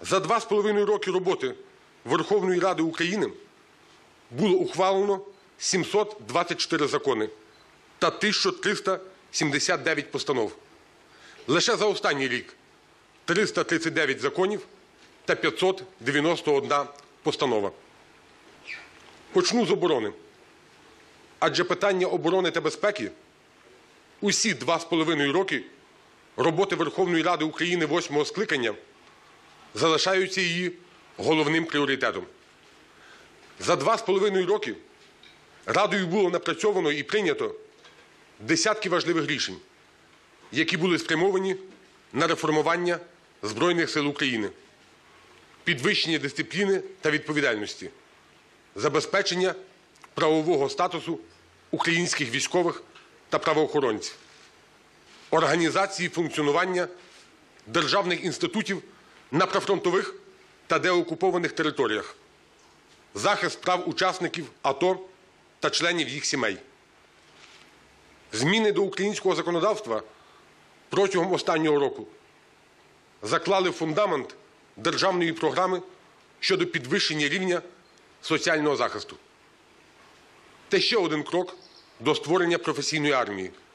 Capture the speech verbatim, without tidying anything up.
За два з половиною роки роботи Верховної Ради України було ухвалено сімсот двадцять чотири закони та тисяча триста сімдесят дев'ять постанов. Лише за останній рік – триста тридцять дев'ять законів та п'ятсот дев'яносто одна постанова. Почну з оборони. Адже питання оборони та безпеки усі два з половиною роки роботи Верховної Ради України восьмого скликання залишаються її головним пріоритетом. За два з половиною роки Радою було напрацьовано і прийнято десятки важливих рішень, які були спрямовані на реформування Збройних сил України, підвищення дисципліни та відповідальності, забезпечення правового статусу українських військових та правоохоронців, організації функціонування державних інститутів на прифронтових та деокупованих територіях, захист прав учасників АТО та членів їх сімей. Зміни до українського законодавства протягом останнього року заклали фундамент державної програми щодо підвищення рівня соціального захисту. Це ще один крок до створення професійної армії,